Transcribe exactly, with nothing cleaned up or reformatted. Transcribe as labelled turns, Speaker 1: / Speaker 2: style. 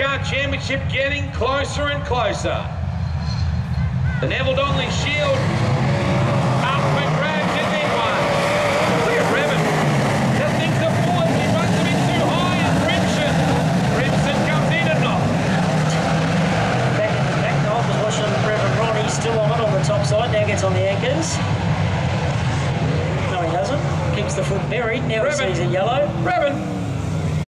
Speaker 1: Supercar Championship getting closer and closer. The Neville Donnelly Shield up for grabs in this one. Look at Revan. That thing's a bullet. He runs a bit too high and Crimson. Crimson comes in and off.
Speaker 2: Back in the back, I was watching Revan Ronnie still on it on the top side. Now gets on the anchors. No, he doesn't. Keeps the foot buried. Now he sees a yellow.
Speaker 1: Revan.